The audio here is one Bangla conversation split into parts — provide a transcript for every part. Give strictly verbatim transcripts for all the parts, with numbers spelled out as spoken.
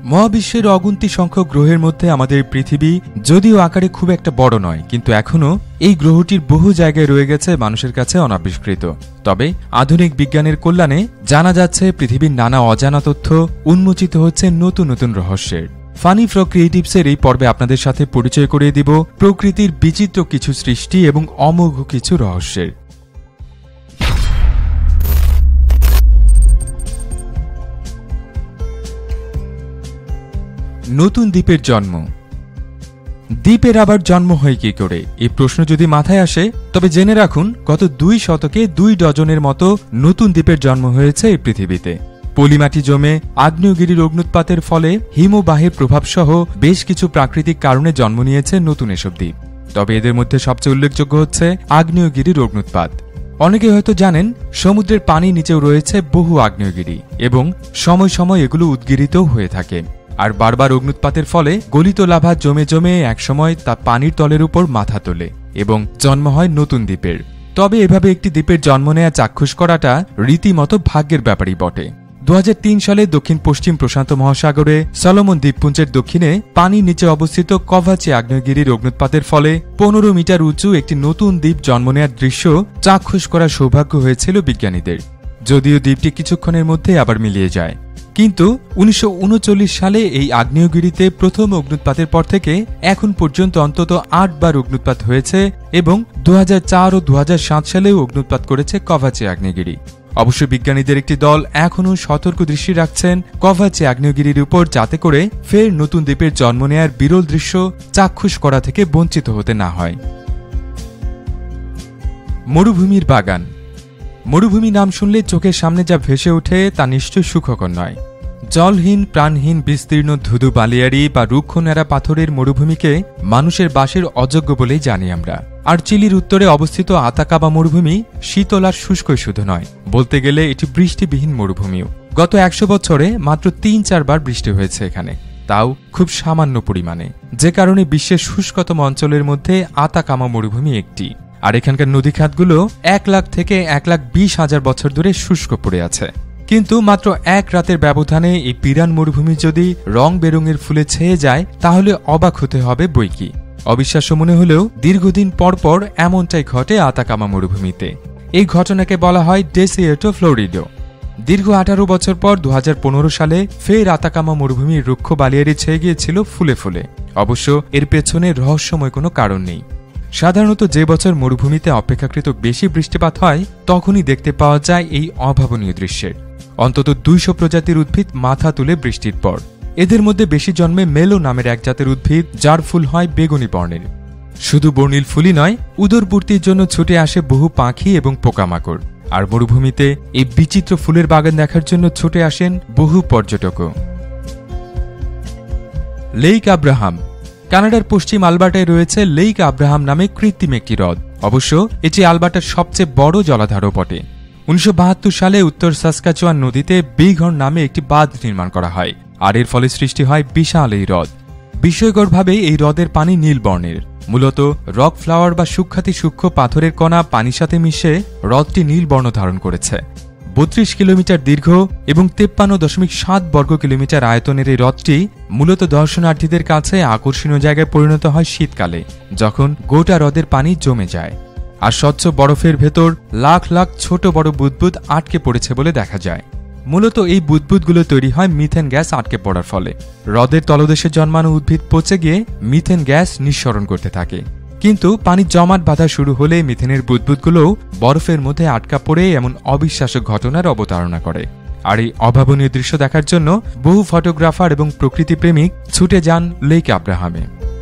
মহাবিশ্বের অগুন্তি সংখ্যক গ্রহের মধ্যে আমাদের পৃথিবী যদিও আকারে খুব একটা বড় নয়, কিন্তু এখনও এই গ্রহটির বহু জায়গায় রয়ে গেছে মানুষের কাছে অনাবিষ্কৃত। তবে আধুনিক বিজ্ঞানের কল্যাণে জানা যাচ্ছে পৃথিবীর নানা অজানা তথ্য উন্মোচিত হচ্ছে নতুন নতুন রহস্যের। ফানি ফ্র ক্রিয়েটিভসের এই পর্বে আপনাদের সাথে পরিচয় করিয়ে দিব প্রকৃতির বিচিত্র কিছু সৃষ্টি এবং অমোঘ কিছু রহস্যের। নতুন দ্বীপের জন্ম। দ্বীপের আবার জন্ম হয় কি করে, এই প্রশ্ন যদি মাথায় আসে তবে জেনে রাখুন গত দুই শতকে দুই ডজনের মতো নতুন দ্বীপের জন্ম হয়েছে এই পৃথিবীতে। পলিমাটি জমে আগ্নেয়গিরির অগ্নুৎপাতের ফলে হিমবাহের প্রভাবসহ বেশ কিছু প্রাকৃতিক কারণে জন্ম নিয়েছে নতুন এসব দ্বীপ। তবে এদের মধ্যে সবচেয়ে উল্লেখযোগ্য হচ্ছে আগ্নেয়গিরির অগ্নুৎপাত। অনেকে হয়তো জানেন সমুদ্রের পানি নিচেও রয়েছে বহু আগ্নেয়গিরি এবং সময় সময় এগুলো উদ্গিরিতও হয়ে থাকে। আর বারবার অগ্নুৎপাতের ফলে গলিত লাভা জমে জমে একসময় তা পানির তলের উপর মাথা তোলে এবং জন্ম হয় নতুন দ্বীপের। তবে এভাবে একটি দ্বীপের জন্ম নেয়া চাক্ষুষ করাটা রীতিমতো ভাগ্যের ব্যাপারই বটে। দু হাজার তিন সালে দক্ষিণ পশ্চিম প্রশান্ত মহাসাগরে সলোমন দ্বীপপুঞ্জের দক্ষিণে পানির নিচে অবস্থিত কভাচি আগ্নেয়গিরির অগ্নুৎপাতের ফলে পনেরো মিটার উঁচু একটি নতুন দ্বীপ জন্ম নেয়ার দৃশ্য চাক্ষুষ করার সৌভাগ্য হয়েছিল বিজ্ঞানীদের। যদিও দ্বীপটি কিছুক্ষণের মধ্যে আবার মিলিয়ে যায়। কিন্তু উনিশশো উনচল্লিশ সালে এই আগ্নেয়গিরিতে প্রথম অগ্নুৎপাতের পর থেকে এখন পর্যন্ত অন্তত আট বার অগ্নুৎপাত হয়েছে এবং দু হাজার চার ও দু হাজার সাত সালেও অগ্নুৎপাত করেছে কভাচি আগ্নেয়গিরি। অবশ্য বিজ্ঞানীদের একটি দল এখনও সতর্ক দৃষ্টি রাখছেন কভাচি আগ্নেয়গিরির উপর, যাতে করে ফের নতুন দ্বীপের জন্ম নেয়ার বিরল দৃশ্য চাক্ষুষ করা থেকে বঞ্চিত হতে না হয়। মরুভূমির বাগান। মরুভূমি নাম শুনলে চোখের সামনে যা ভেসে ওঠে তা নিশ্চয় সুখকর নয়। জলহীন প্রাণহীন বিস্তীর্ণ ধুধু বালিয়াড়ি বা রুক্ষ ন্যাড়া পাথরের মরুভূমিকে মানুষের বাসের অযোগ্য বলেই জানি আমরা। আর চিলির উত্তরে অবস্থিত আতাকাবা মরুভূমি শীতল আর শুষ্কই শুধু নয়, বলতে গেলে এটি বৃষ্টিবিহীন মরুভূমিও। গত একশো বছরে মাত্র তিন চারবার বৃষ্টি হয়েছে এখানে, তাও খুব সামান্য পরিমাণে, যে কারণে বিশ্বের শুষ্কতম অঞ্চলের মধ্যে আতাকামা মরুভূমি একটি। আর এখানকার নদীখাতগুলো এক লাখ থেকে এক লাখ বিশ হাজার বছর ধরে শুষ্ক পড়ে আছে। কিন্তু মাত্র এক রাতের ব্যবধানে এই পিরান মরুভূমি যদি রং বেরঙের ফুলে ছেয়ে যায় তাহলে অবাক হতে হবে বইকি। অবিশ্বাস্য মনে হলেও দীর্ঘদিন পর পর এমনটাই ঘটে আতাকামা মরুভূমিতে। এই ঘটনাকে বলা হয় ডেসিয়ের্টো ফ্লোরিডো। দীর্ঘ আঠারো বছর পর দু হাজার পনেরো সালে ফের আতাকামা মরুভূমির রুক্ষ বালিয়াড়ি ছেয়ে গিয়েছিল ফুলে ফুলে। অবশ্য এর পেছনে রহস্যময় কোনো কারণ নেই। সাধারণত যে বছর মরুভূমিতে অপেক্ষাকৃত বেশি বৃষ্টিপাত হয় তখনই দেখতে পাওয়া যায় এই অভাবনীয় দৃশ্যের। অন্তত দুইশো প্রজাতির উদ্ভিদ মাথা তুলে বৃষ্টির পর। এদের মধ্যে বেশি জন্মে মেলো নামের এক জাতের উদ্ভিদ, যার ফুল হয় বেগুনি বর্ণের। শুধু বর্ণিল ফুলই নয়, উদরপূর্তির জন্য ছুটে আসে বহু পাখি এবং পোকামাকড়। আর মরুভূমিতে এই বিচিত্র ফুলের বাগান দেখার জন্য ছুটে আসেন বহু পর্যটকও। Lake Abraham. কানাডার পশ্চিম আলবার্টায় রয়েছে লেক আব্রাহাম নামে কৃত্রিম একটি হ্রদ। অবশ্য এটি আলবার্টার সবচেয়ে বড় জলাধারও বটে। উনিশশো বাহাত্তর সালে উত্তর সাসকাচুয়ান নদীতে বিগ হর্ন নামে একটি বাঁধ নির্মাণ করা হয়, আর এর ফলে সৃষ্টি হয় বিশাল এই হ্রদ। বিস্ময়করভাবে এই হ্রদের পানি নীল বর্ণের। মূলত রক ফ্লাওয়ার বা সূক্ষাতি সূক্ষ্ম পাথরের কণা পানির সাথে মিশে হ্রদটি নীল বর্ণ ধারণ করেছে। বত্রিশ কিলোমিটার দীর্ঘ এবং তেপ্পান্ন দশমিক সাত বর্গ কিলোমিটার আয়তনের এই হ্রদটি মূলত দর্শনার্থীদের কাছে আকর্ষণীয় জায়গায় পরিণত হয় শীতকালে, যখন গোটা হ্রদের পানি জমে যায় আর স্বচ্ছ বরফের ভেতর লাখ লাখ ছোট বড় বুদবুদ আটকে পড়েছে বলে দেখা যায়। মূলত এই বুদবুদগুলো তৈরি হয় মিথেন গ্যাস আটকে পড়ার ফলে। হ্রদের তলদেশে জন্মানো উদ্ভিদ পচে গিয়ে মিথেন গ্যাস নিঃসরণ করতে থাকে। কিন্তু পানি জমাট বাঁধা শুরু হলে মিথেনের বুদবুদগুলোও বরফের মধ্যে আটকা পড়ে এমন অবিশ্বাস্য ঘটনার অবতারণা করে। আর এই অভাবনীয় দৃশ্য দেখার জন্য বহু ফটোগ্রাফার এবং প্রকৃতিপ্রেমিক ছুটে যান লেক আব্রাহামে।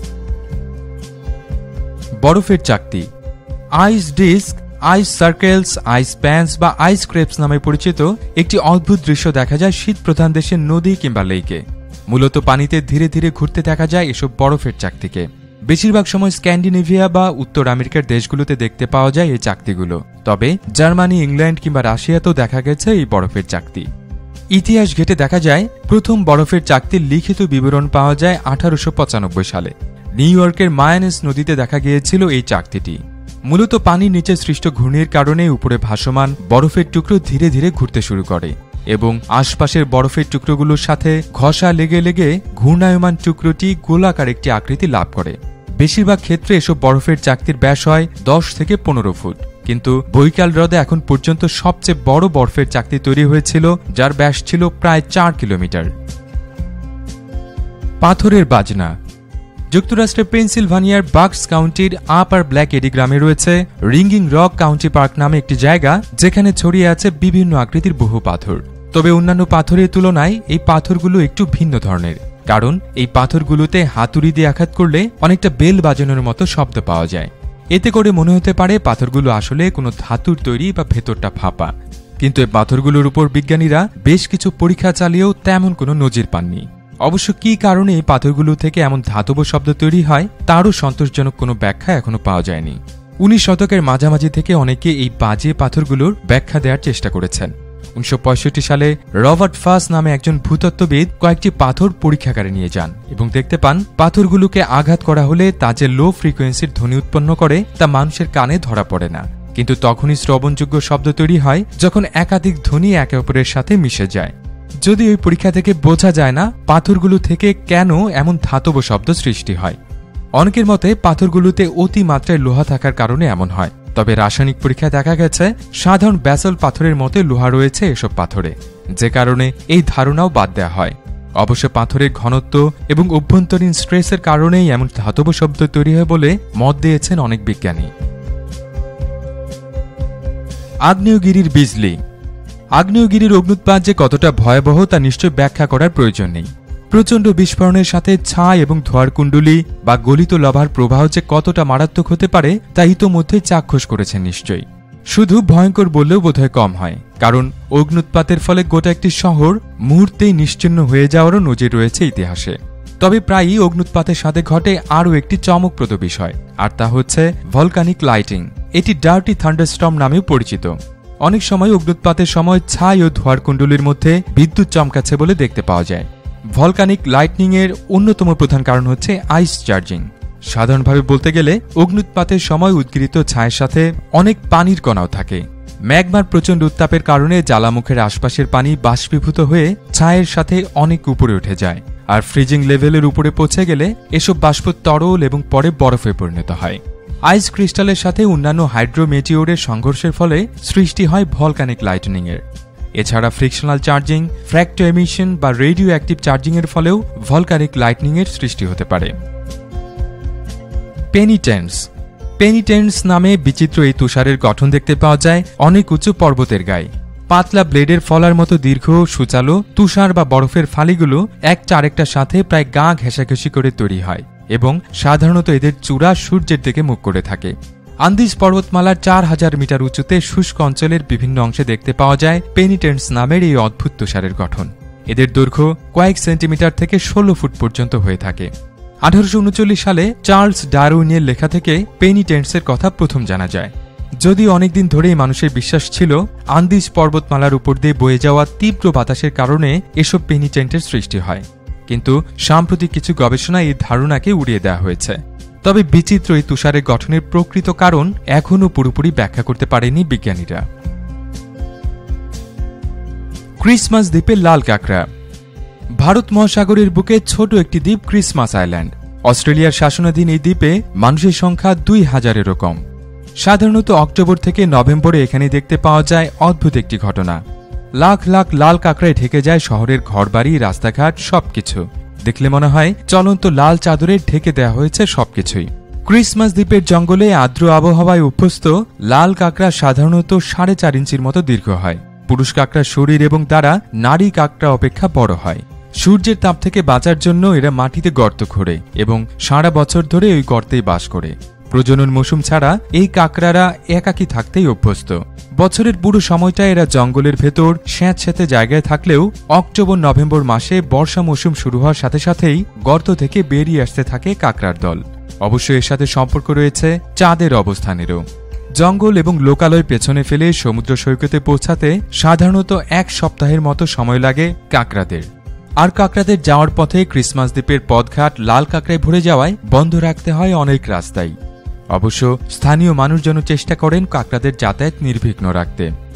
বরফের চাকতি। Ice disc, ice circles, ice pans বা আইস ক্রেপস নামে পরিচিত একটি অদ্ভুত দৃশ্য দেখা যায় শীত প্রধান দেশের নদী কিংবা লেকে। মূলত পানিতে ধীরে ধীরে ঘুরতে দেখা যায় এসব বরফের চাকতিকে। বেশিরভাগ সময় স্ক্যান্ডিনেভিয়া বা উত্তর আমেরিকার দেশগুলোতে দেখতে পাওয়া যায় এই চাকতিগুলো। তবে জার্মানি, ইংল্যান্ড কিংবা রাশিয়াতেও দেখা গেছে এই বরফের চাকতি। ইতিহাস ঘেটে দেখা যায় প্রথম বরফের চাকতির লিখিত বিবরণ পাওয়া যায় আঠারোশো পঁচানব্বই সালে। নিউ ইয়র্কের মায়ানেস নদীতে দেখা গিয়েছিল এই চাকতিটি। মূলত পানির নিচে সৃষ্ট ঘূর্ণির কারণে উপরে ভাসমান বরফের টুকরো ধীরে ধীরে ঘুরতে শুরু করে। এবং আশপাশের বরফের টুকরোগুলোর সাথে ঘষা লেগে লেগে ঘূর্ণায়মান টুকরোটি গোলাকার একটি আকৃতি লাভ করে। বেশিরভাগ ক্ষেত্রে এসব বরফের চাকতির ব্যাস হয় দশ থেকে পনেরো ফুট, কিন্তু বৈকাল হ্রদে এখন পর্যন্ত সবচেয়ে বড় বরফের চাকতি তৈরি হয়েছিল, যার ব্যাস ছিল প্রায় চার কিলোমিটার। পাথরের বাজনা। যুক্তরাষ্ট্রের পেনসিলভানিয়ার বাক্স কাউন্টির আপার ব্ল্যাক এডি গ্রামে রয়েছে রিঙ্গিং রক কাউন্টি পার্ক নামে একটি জায়গা, যেখানে ছড়িয়ে আছে বিভিন্ন আকৃতির বহু পাথর। তবে অন্যান্য পাথরের তুলনায় এই পাথরগুলো একটু ভিন্ন ধরনের, কারণ এই পাথরগুলোতে হাতুড়ি দিয়ে আঘাত করলে অনেকটা বেল বাজানোর মতো শব্দ পাওয়া যায়। এতে করে মনে হতে পারে পাথরগুলো আসলে কোনো ধাতুর তৈরি বা ভেতরটা ফাঁপা। কিন্তু এই পাথরগুলোর উপর বিজ্ঞানীরা বেশ কিছু পরীক্ষা চালিয়েও তেমন কোনো নজির পাননি। অবশ্য কী কারণে এই পাথরগুলো থেকে এমন ধাতব শব্দ তৈরি হয় তারও সন্তোষজনক কোনো ব্যাখ্যা এখনো পাওয়া যায়নি। উনিশ শতকের মাঝামাঝি থেকে অনেকে এই বাজে পাথরগুলোর ব্যাখ্যা দেওয়ার চেষ্টা করেছেন। উনিশশো পঁয়ষট্টি সালে রবার্ট ফাস নামে একজন ভূতত্ত্ববিদ কয়েকটি পাথর পরীক্ষাগারে নিয়ে যান এবং দেখতে পান পাথরগুলোকে আঘাত করা হলে তা যে লো ফ্রিকোয়েন্সির ধ্বনি উৎপন্ন করে তা মানুষের কানে ধরা পড়ে না, কিন্তু তখনই শ্রবণযোগ্য শব্দ তৈরি হয় যখন একাধিক ধ্বনি একে অপরের সাথে মিশে যায়। যদি ওই পরীক্ষা থেকে বোঝা যায় না পাথরগুলো থেকে কেন এমন ধাতব শব্দ সৃষ্টি হয়। অনেকের মতে পাথরগুলোতে অতিমাত্রায় লোহা থাকার কারণে এমন হয়, তবে রাসায়নিক পরীক্ষায় দেখা গেছে সাধারণ ব্যাসল্ট পাথরের মতে লোহা রয়েছে এসব পাথরে, যে কারণে এই ধারণাও বাদ দেওয়া হয়। অবশ্য পাথরের ঘনত্ব এবং অভ্যন্তরীণ স্ট্রেসের কারণেই এমন ধাতব শব্দ তৈরি হয় বলে মত দিয়েছেন অনেক বিজ্ঞানী। আগ্নেয়গিরির বিজলি। আগ্নেয়গিরির অগ্নুৎপাত যে কতটা ভয়াবহ তা নিশ্চয় ব্যাখ্যা করার প্রয়োজন নেই। প্রচণ্ড বিস্ফোরণের সাথে ছাই এবং ধোঁয়ার কুণ্ডলী বা গলিত লাভার প্রবাহ যে কতটা মারাত্মক হতে পারে তা ইতোমধ্যে চাক্ষুষ করেছেন নিশ্চয়ই। শুধু ভয়ঙ্কর বললেও বোধহয় কম হয়, কারণ অগ্নুৎপাতের ফলে গোটা একটি শহর মুহূর্তেই নিশ্চিহ্ন হয়ে যাওয়ারও নজির রয়েছে ইতিহাসে। তবে প্রায়ই অগ্নুৎপাতের সাথে ঘটে আরও একটি চমকপ্রদ বিষয়, আর তা হচ্ছে ভলকানিক লাইটিং। এটি ডার্টি থান্ডারস্টর্ম নামেও পরিচিত। অনেক সময় অগ্নুৎপাতের সময় ছাই ও ধোঁয়ার কুণ্ডলীর মধ্যে বিদ্যুৎ চমকাচ্ছে বলে দেখতে পাওয়া যায়। ভলকানিক লাইটনিং এর অন্যতম প্রধান কারণ হচ্ছে আইস চার্জিং। সাধারণভাবে বলতে গেলে অগ্নুৎপাতের সময় উদ্গীরিত ছায়ের সাথে অনেক পানির কণাও থাকে। ম্যাগমার প্রচণ্ড উত্তাপের কারণে জ্বালামুখের আশপাশের পানি বাষ্পীভূত হয়ে ছায়ের সাথে অনেক উপরে উঠে যায়, আর ফ্রিজিং লেভেলের উপরে পৌঁছে গেলে এসব বাষ্প তরল এবং পরে বরফে পরিণত হয়। আইস ক্রিস্টালের সাথে অন্যান্য হাইড্রোমেটিওরের সংঘর্ষের ফলে সৃষ্টি হয় ভলকানিক লাইটনিং এর। এছাড়া ফ্রিকশনাল চার্জিং, ফ্র্যাক্টো এমিশন বা রেডিও অ্যাক্টিভ চার্জিং এর ফলেও ভলকানিক লাইটনিং এর সৃষ্টি হতে পারে। পেনিটেন্স। পেনিটেন্স নামে বিচিত্র এই তুষারের গঠন দেখতে পাওয়া যায় অনেক উঁচু পর্বতের গায়ে। পাতলা ব্লেডের ফলার মতো দীর্ঘ সুচালো তুষার বা বরফের ফালিগুলো একটা আরেকটার সাথে প্রায় গা ঘেঁষাঘেঁষি করে তৈরি হয় এবং সাধারণত এদের চূড়া সূর্যের দিকে মুখ করে থাকে। আন্দিজ পর্বতমালার চার হাজার মিটার উঁচুতে শুষ্ক অঞ্চলের বিভিন্ন অংশে দেখতে পাওয়া যায় পেনিটেন্স নামের এই অদ্ভুত তুষারের গঠন। এদের দৈর্ঘ্য কয়েক সেন্টিমিটার থেকে ষোলো ফুট পর্যন্ত হয়ে থাকে। আঠারোশো উনচল্লিশ সালে চার্লস ডারউইনের লেখা থেকে পেনিটেন্সের কথা প্রথম জানা যায়। যদিও অনেকদিন ধরেই মানুষের বিশ্বাস ছিল আন্দিজ পর্বতমালার উপর দিয়ে বয়ে যাওয়া তীব্র বাতাসের কারণে এসব পেনিটেন্টের সৃষ্টি হয়, কিন্তু সাম্প্রতিক কিছু গবেষণায় এই ধারণাকে উড়িয়ে দেওয়া হয়েছে। তবে বিচিত্র এই তুষারের গঠনের প্রকৃত কারণ এখনও পুরোপুরি ব্যাখ্যা করতে পারেনি বিজ্ঞানীরা। ক্রিসমাস দ্বীপের লাল কাঁকড়া। ভারত মহাসাগরের বুকে ছোট একটি দ্বীপ ক্রিসমাস আইল্যান্ড। অস্ট্রেলিয়ার শাসনাধীন এই দ্বীপে মানুষের সংখ্যা দুই হাজারেরও কম। সাধারণত অক্টোবর থেকে নভেম্বরে এখানে দেখতে পাওয়া যায় অদ্ভুত একটি ঘটনা। লাখ লাখ লাল কাঁকড়ায় ঢেকে যায় শহরের ঘরবাড়ি, রাস্তাঘাট সবকিছু। দেখলে মনে হয় চলন্ত লাল চাদরে ঢেকে দেওয়া হয়েছে সবকিছুই। ক্রিসমাস দ্বীপের জঙ্গলে আর্দ্র আবহাওয়ায় অভ্যস্ত লাল কাঁকড়া সাধারণত সাড়ে চার ইঞ্চির মতো দীর্ঘ হয়। পুরুষ কাঁকড়ার শরীর এবং দ্বারা নারী কাঁকড়া অপেক্ষা বড় হয়। সূর্যের তাপ থেকে বাঁচার জন্য এরা মাটিতে গর্ত খোঁড়ে এবং সারা বছর ধরে ওই গর্তেই বাস করে। প্রজনন মৌসুম ছাড়া এই কাঁকড়ারা একাকী থাকতেই অভ্যস্ত। বছরের পুরো সময়টা এরা জঙ্গলের ভেতর স্যাঁতস্যাঁতে জায়গায় থাকলেও অক্টোবর নভেম্বর মাসে বর্ষা মৌসুম শুরু হওয়ার সাথে সাথেই গর্ত থেকে বেরিয়ে আসতে থাকে কাঁকড়ার দল। অবশ্য এর সাথে সম্পর্ক রয়েছে চাঁদের অবস্থানেরও। জঙ্গল এবং লোকালয় পেছনে ফেলে সমুদ্র সৈকতে পৌঁছাতে সাধারণত এক সপ্তাহের মতো সময় লাগে কাঁকড়াদের। আর কাঁকড়াদের যাওয়ার পথে ক্রিসমাস দ্বীপের পথঘাট লাল কাঁকড়ায় ভরে যাওয়ায় বন্ধ রাখতে হয় অনেক রাস্তাই। অবশ্য স্থানীয় মানুষজন চেষ্টা করেন কাঁকড়াদের যাতায়াত নির্বিঘ্ন রাখতে।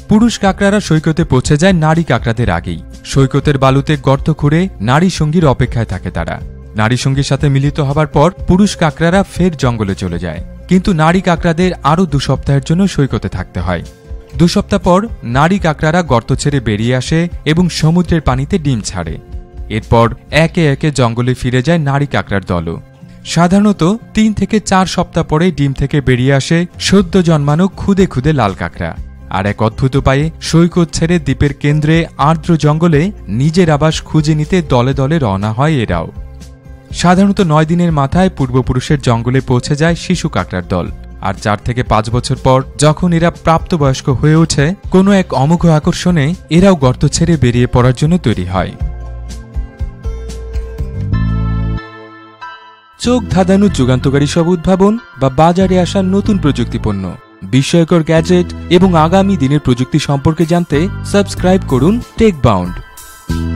পুরুষ কাকড়ারা সৈকতে পৌঁছে যায় নারী কাকড়াদের আগেই। সৈকতের বালুতে গর্ত খুঁড়ে নারী সঙ্গীর অপেক্ষায় থাকে তারা। নারী সঙ্গীর সাথে মিলিত হবার পর পুরুষ কাকড়ারা ফের জঙ্গলে চলে যায়, কিন্তু নারী কাকড়াদের আরও দু সপ্তাহের জন্য সৈকতে থাকতে হয়। দু সপ্তাহ পর নারী কাকড়ারা গর্ত ছেড়ে বেরিয়ে আসে এবং সমুদ্রের পানিতে ডিম ছাড়ে। এরপর একে একে জঙ্গলে ফিরে যায় নারী কাকড়ার দলও। সাধারণত তিন থেকে চার সপ্তাহ পরে ডিম থেকে বেরিয়ে আসে সদ্য জন্মানো খুদে খুদে লাল কাকড়া। আর এক অদ্ভুত উপায়ে সৈকত ছেড়ে দ্বীপের কেন্দ্রে আর্দ্র জঙ্গলে নিজের আবাস খুঁজে নিতে দলে দলে রওনা হয় এরাও। সাধারণত নয় দিনের মাথায় পূর্বপুরুষের জঙ্গলে পৌঁছে যায় শিশু কাকড়ার দল। আর চার থেকে পাঁচ বছর পর যখন এরা প্রাপ্তবয়স্ক হয়ে ওঠে, কোনো এক অমোঘ আকর্ষণে এরাও গর্ত ছেড়ে বেরিয়ে পড়ার জন্য তৈরি হয়। চোখ ধাঁধানো যুগান্তকারী সব উদ্ভাবন বা বাজারে আসা নতুন প্রযুক্তিপণ্য, বিস্ময়কর গ্যাজেট এবং আগামী দিনের প্রযুক্তি সম্পর্কে জানতে সাবস্ক্রাইব করুন টেকবাউন্ড।